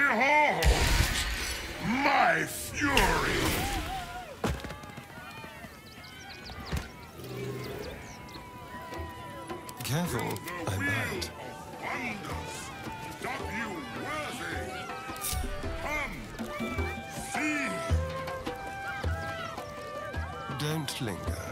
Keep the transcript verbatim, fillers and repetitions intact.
My fury! Careful, I might. Stop you worthy! Come! See! Don't linger.